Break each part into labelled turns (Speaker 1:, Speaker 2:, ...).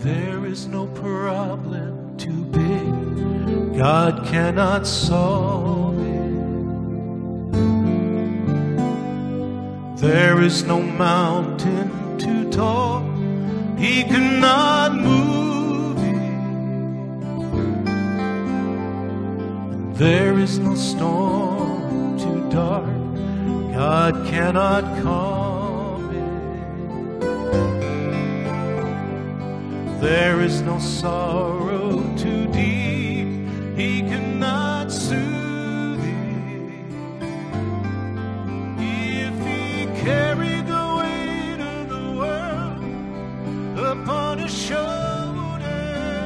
Speaker 1: There is no problem too big, God cannot solve it. There is no mountain too tall, He cannot move it. There is no storm too dark, God cannot calm it. There is no sorrow too deep, He cannot soothe it. If He carried the weight of the world upon His shoulder,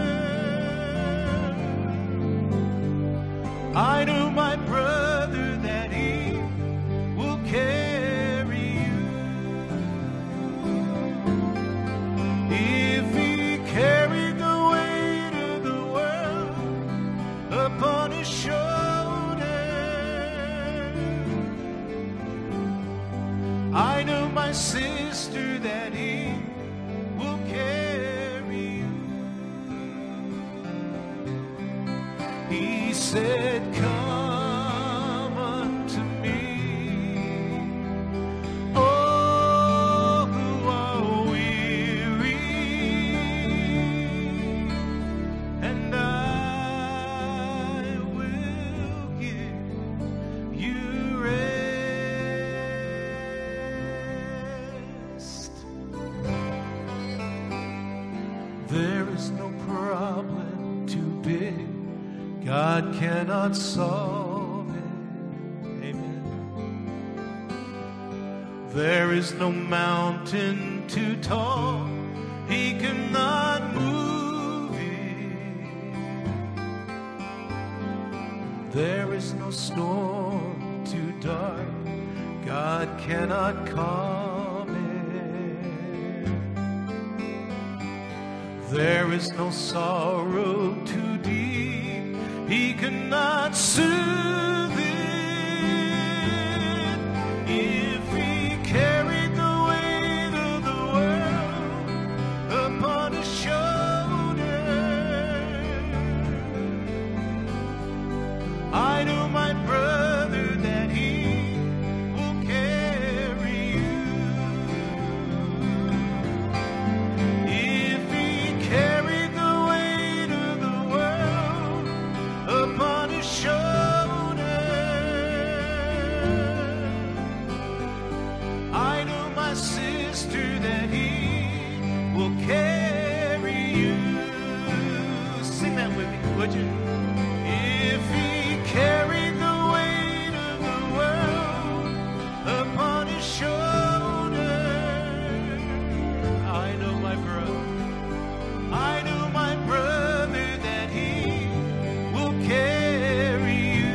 Speaker 1: I know, my brother, that He will carry you. If He carried the weight of the world upon His shoulder, I know, my sister, that He will carry you. He said, come unto me, all who are weary, and I will give you rest. There is no problem too big, God cannot solve it. Amen. There is no mountain too tall, He cannot move it. There is no storm too dark, God cannot calm it. There is no sorrow too deep, He cannot soothe it. If He carried the weight of the world upon His shoulder, I know, my brother, that He will carry you. If He carried the weight of the world upon His shoulder, I know, my sister, that He will carry you. Sing that with me, would you? If He carried the weight of the world upon His shoulder, I know, my brother, I know, my brother, that He will carry you.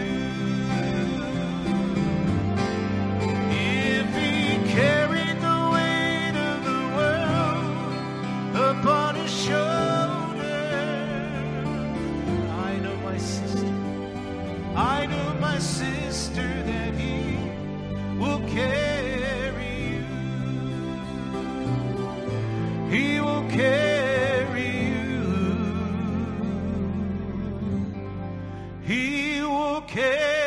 Speaker 1: If He carried the weight of the world upon His shoulder, I know, my sister, I know, my sister, that He will carry you. He will carry you. He will carry